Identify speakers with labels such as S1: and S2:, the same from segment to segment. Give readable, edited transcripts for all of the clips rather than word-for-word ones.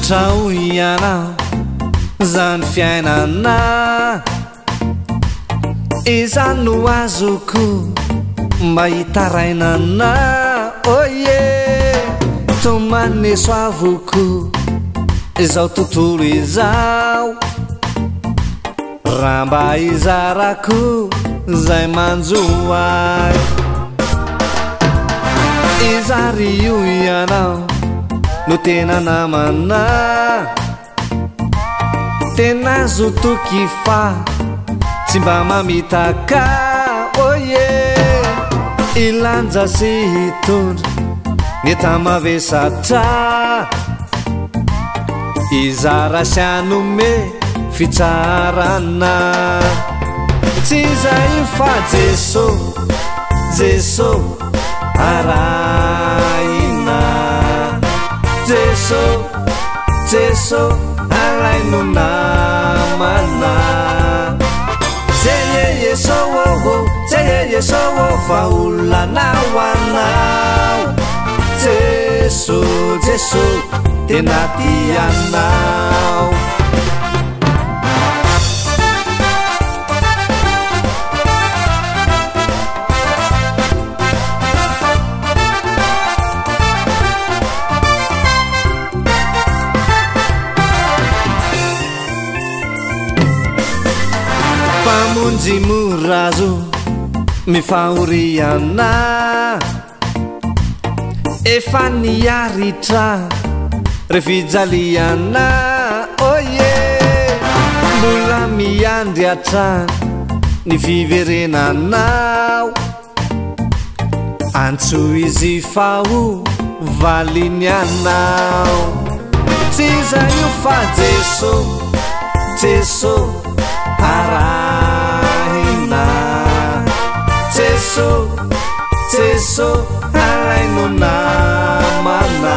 S1: Trao ianao zany fiainana izany no azoko mba hitarainana oye tomane soavoko izao tontolo izao raha mba izarako zay manjoay izary io ianao no tena namana tena zotoky fa tsy mba mamitaka oye ilanja sy hitondra neta mavesatra izara sy anome fitsarana tsy zay fa Jeso Arahina Jeso alaino namana Jeso faolanao anao Jeso tena tianao pamonjy morazo mifaoriana efa niaritra refijaliana oye mbola miandriatra ny fiverenanao antso izy fao valinianao tsy zay io fa Jeso Arahina Jeso alaino namana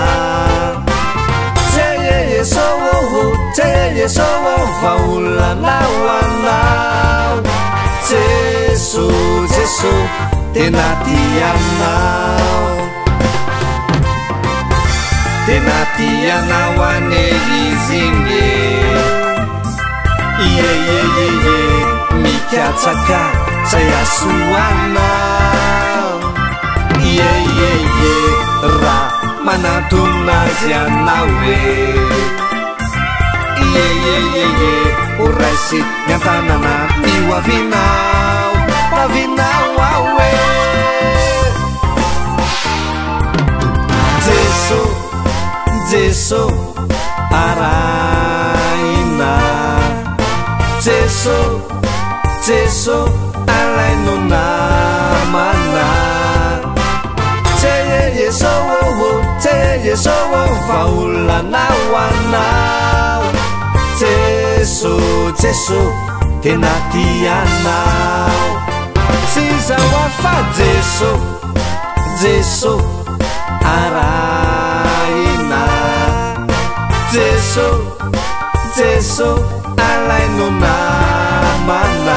S1: Jeso faolanao anao Jeso tena tianao ane izinge mikatsaka zay asoanao ra manatonazy anao oraisy miantanana io avinao awe Jeso Arahina Jeso alaino namana Jeso faolanao anao Jeso tena tianao tsy zaho fa Jeso Arahina Jeso alaino namana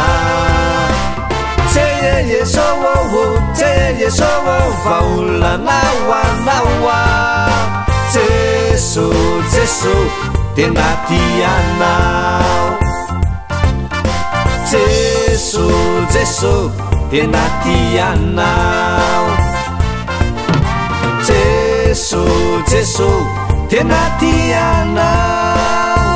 S1: Jeso faolanao anao Jeso tena tianao Jeso tena tianao Jeso tena tianao